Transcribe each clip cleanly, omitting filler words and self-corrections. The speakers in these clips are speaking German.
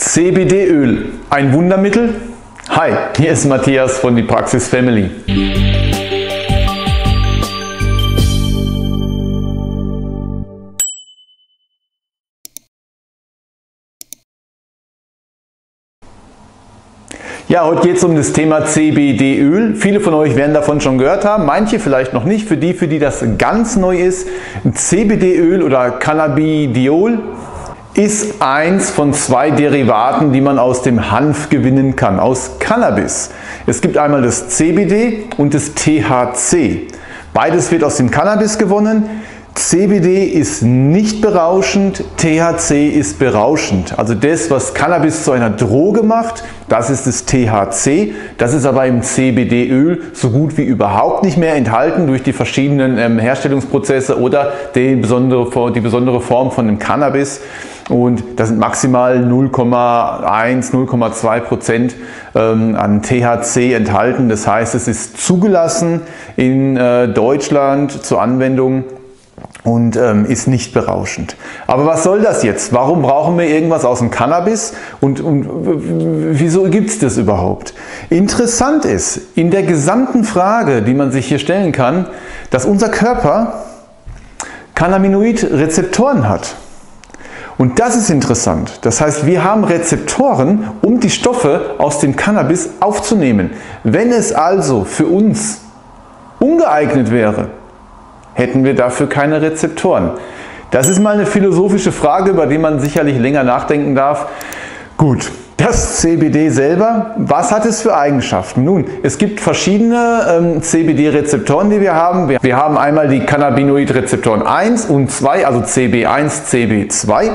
CBD-Öl, ein Wundermittel? Hi, hier ist Matthias von die Praxis Family. Ja, heute geht es um das Thema CBD-Öl. Viele von euch werden davon schon gehört haben, manche vielleicht noch nicht. Für die das ganz neu ist, CBD-Öl oder Cannabidiol ist eins von zwei Derivaten, die man aus dem Hanf gewinnen kann, aus Cannabis. Es gibt einmal das CBD und das THC. Beides wird aus dem Cannabis gewonnen. CBD ist nicht berauschend, THC ist berauschend. Also das, was Cannabis zu einer Droge macht, das ist das THC. Das ist aber im CBD-Öl so gut wie überhaupt nicht mehr enthalten durch die verschiedenen Herstellungsprozesse oder die besondere Form von dem Cannabis. Und da sind maximal 0,1, 0,2% an THC enthalten. Das heißt, es ist zugelassen in Deutschland zur Anwendung und ist nicht berauschend. Aber was soll das jetzt? Warum brauchen wir irgendwas aus dem Cannabis und wieso gibt es das überhaupt? Interessant ist, in der gesamten Frage, die man sich hier stellen kann, dass unser Körper Cannabinoid-Rezeptoren hat. Und das ist interessant. Das heißt, wir haben Rezeptoren, um die Stoffe aus dem Cannabis aufzunehmen. Wenn es also für uns ungeeignet wäre, hätten wir dafür keine Rezeptoren. Das ist mal eine philosophische Frage, über die man sicherlich länger nachdenken darf. Gut, das CBD selber, was hat es für Eigenschaften? Nun, es gibt verschiedene CBD-Rezeptoren, die wir haben. Wir haben einmal die Cannabinoid-Rezeptoren 1 und 2, also CB1, CB2.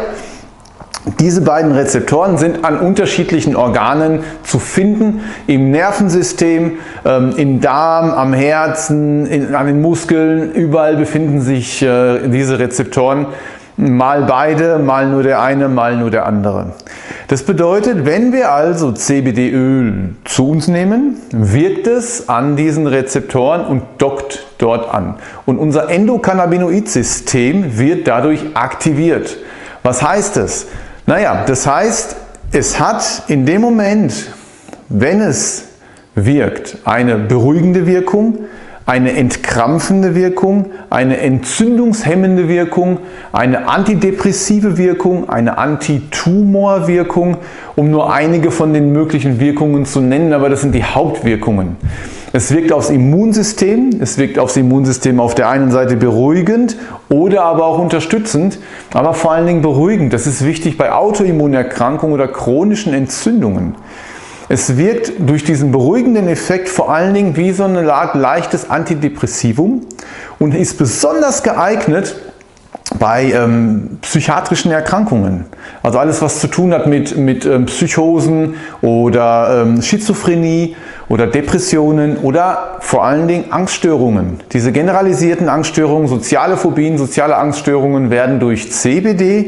Diese beiden Rezeptoren sind an unterschiedlichen Organen zu finden, im Nervensystem, im Darm, am Herzen, an den Muskeln, überall befinden sich diese Rezeptoren, mal beide, mal nur der eine, mal nur der andere. Das bedeutet, wenn wir also CBD-Öl zu uns nehmen, wirkt es an diesen Rezeptoren und dockt dort an. Und unser Endokannabinoid-System wird dadurch aktiviert. Was heißt das? Naja, das heißt, es hat in dem Moment, wenn es wirkt, eine beruhigende Wirkung, eine entkrampfende Wirkung, eine entzündungshemmende Wirkung, eine antidepressive Wirkung, eine Antitumorwirkung, um nur einige von den möglichen Wirkungen zu nennen, aber das sind die Hauptwirkungen. Es wirkt aufs Immunsystem, es wirkt aufs Immunsystem auf der einen Seite beruhigend oder aber auch unterstützend, aber vor allen Dingen beruhigend. Das ist wichtig bei Autoimmunerkrankungen oder chronischen Entzündungen. Es wirkt durch diesen beruhigenden Effekt vor allen Dingen wie so eine Art leichtes Antidepressivum und ist besonders geeignet bei psychiatrischen Erkrankungen. Also alles, was zu tun hat mit Psychosen oder Schizophrenie oder Depressionen oder vor allen Dingen Angststörungen. Diese generalisierten Angststörungen, soziale Phobien, soziale Angststörungen werden durch CBD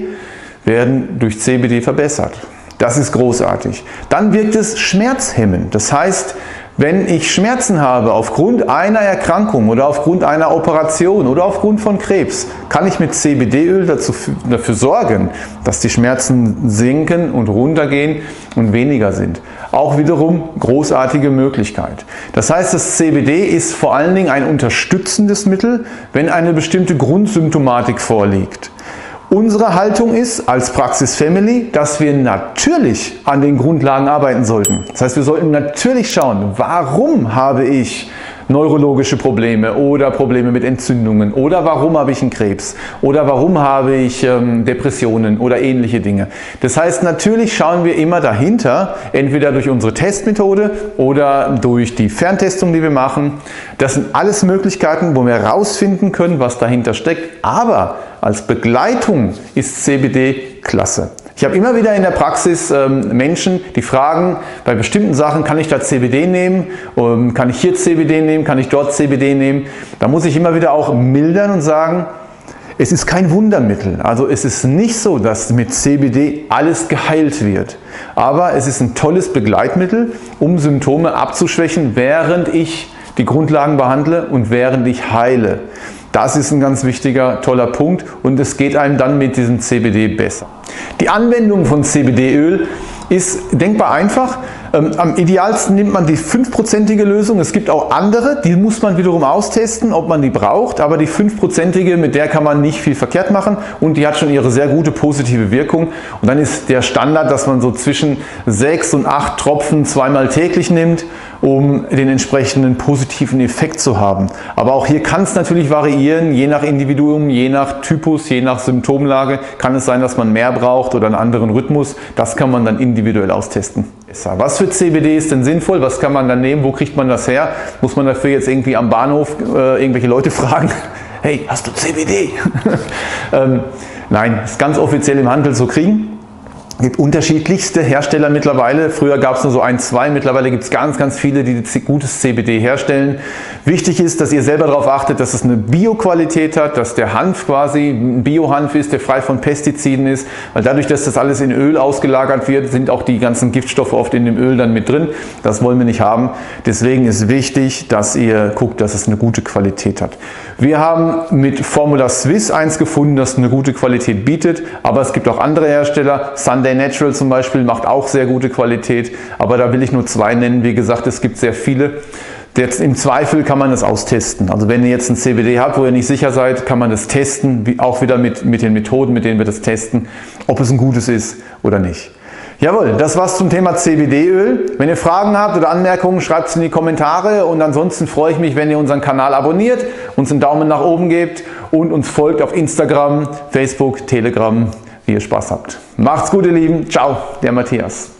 verbessert. Das ist großartig. Dann wirkt es schmerzhemmend. Das heißt, wenn ich Schmerzen habe aufgrund einer Erkrankung oder aufgrund einer Operation oder aufgrund von Krebs, kann ich mit CBD-Öl dafür sorgen, dass die Schmerzen sinken und runtergehen und weniger sind. Auch wiederum großartige Möglichkeit. Das heißt, das CBD ist vor allen Dingen ein unterstützendes Mittel, wenn eine bestimmte Grundsymptomatik vorliegt. Unsere Haltung ist als Praxis Family, dass wir natürlich an den Grundlagen arbeiten sollten. Das heißt, wir sollten natürlich schauen, warum habe ich neurologische Probleme oder Probleme mit Entzündungen oder warum habe ich einen Krebs oder warum habe ich Depressionen oder ähnliche Dinge. Das heißt, natürlich schauen wir immer dahinter, entweder durch unsere Testmethode oder durch die Ferntestung, die wir machen. Das sind alles Möglichkeiten, wo wir herausfinden können, was dahinter steckt. Aber als Begleitung ist CBD klasse. Ich habe immer wieder in der Praxis Menschen, die fragen, bei bestimmten Sachen, kann ich da CBD nehmen, kann ich hier CBD nehmen, kann ich dort CBD nehmen. Da muss ich immer wieder auch mildern und sagen, es ist kein Wundermittel. Also es ist nicht so, dass mit CBD alles geheilt wird. Aber es ist ein tolles Begleitmittel, um Symptome abzuschwächen, während ich die Grundlagen behandle und während ich heile. Das ist ein ganz wichtiger, toller Punkt und es geht einem dann mit diesem CBD besser. Die Anwendung von CBD-Öl ist denkbar einfach. Am idealsten nimmt man die 5%ige Lösung. Es gibt auch andere, die muss man wiederum austesten, ob man die braucht. Aber die 5%ige, mit der kann man nicht viel verkehrt machen und die hat schon ihre sehr gute positive Wirkung. Und dann ist der Standard, dass man so zwischen 6 und 8 Tropfen zweimal täglich nimmt, um den entsprechenden positiven Effekt zu haben. Aber auch hier kann es natürlich variieren, je nach Individuum, je nach Typus, je nach Symptomlage kann es sein, dass man mehr braucht oder einen anderen Rhythmus. Das kann man dann individuell austesten. Was für CBD ist denn sinnvoll? Was kann man dann nehmen? Wo kriegt man das her? Muss man dafür jetzt irgendwie am Bahnhof irgendwelche Leute fragen? Hey, hast du CBD? Nein, ist ganz offiziell im Handel zu kriegen. Es gibt unterschiedlichste Hersteller mittlerweile. Früher gab es nur so 1, 2, mittlerweile gibt es ganz, ganz viele, die gutes CBD herstellen. Wichtig ist, dass ihr selber darauf achtet, dass es eine Bio-Qualität hat, dass der Hanf quasi ein Bio-Hanf ist, der frei von Pestiziden ist, weil dadurch, dass das alles in Öl ausgelagert wird, sind auch die ganzen Giftstoffe oft in dem Öl dann mit drin. Das wollen wir nicht haben. Deswegen ist wichtig, dass ihr guckt, dass es eine gute Qualität hat. Wir haben mit Formula Swiss eins gefunden, das eine gute Qualität bietet, aber es gibt auch andere Hersteller. Sunday Natural zum Beispiel macht auch sehr gute Qualität, aber da will ich nur 2 nennen. Wie gesagt, es gibt sehr viele. Jetzt im Zweifel kann man das austesten. Also wenn ihr jetzt ein CBD habt, wo ihr nicht sicher seid, kann man das testen, auch wieder mit den Methoden, mit denen wir das testen, ob es ein gutes ist oder nicht. Jawohl, das war's zum Thema CBD-Öl. Wenn ihr Fragen habt oder Anmerkungen, schreibt es in die Kommentare und ansonsten freue ich mich, wenn ihr unseren Kanal abonniert, uns einen Daumen nach oben gebt und uns folgt auf Instagram, Facebook, Telegram, wie ihr Spaß habt. Macht's gut, ihr Lieben. Ciao, der Matthias.